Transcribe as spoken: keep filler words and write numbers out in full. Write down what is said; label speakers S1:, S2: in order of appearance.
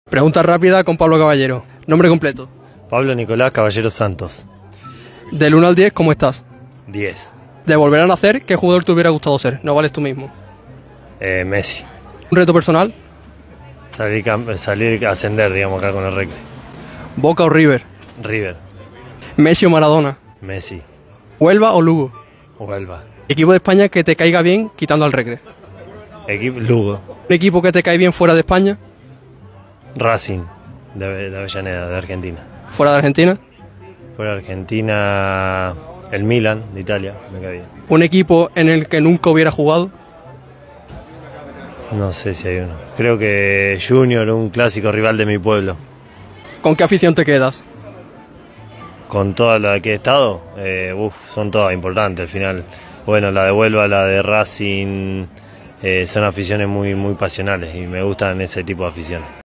S1: Pregunta rápida con Pablo Caballero. Nombre completo.
S2: Pablo Nicolás Caballero Santos.
S1: Del uno al diez, ¿cómo estás?
S2: diez.
S1: De volver a nacer, ¿qué jugador te hubiera gustado ser? No vales tú mismo.
S2: Eh, Messi.
S1: ¿Un reto personal?
S2: Salir, salir a ascender, digamos, acá con el Recre.
S1: ¿Boca o River?
S2: River.
S1: ¿Messi o Maradona?
S2: Messi.
S1: ¿Huelva o Lugo?
S2: Huelva.
S1: ¿Equipo de España que te caiga bien quitando al Recre?
S2: Equipo Lugo.
S1: ¿Un equipo que te cae bien fuera de España?
S2: Racing, de, de Avellaneda, de Argentina.
S1: ¿Fuera de Argentina?
S2: Fuera de Argentina, el Milan, de Italia, me cae bien.
S1: ¿Un equipo en el que nunca hubiera jugado?
S2: No sé si hay uno. Creo que Junior, un clásico rival de mi pueblo.
S1: ¿Con qué afición te quedas?
S2: Con toda la que he estado, eh, uf, son todas importantes al final. Bueno, la de Huelva, la de Racing, eh, son aficiones muy, muy pasionales y me gustan ese tipo de aficiones.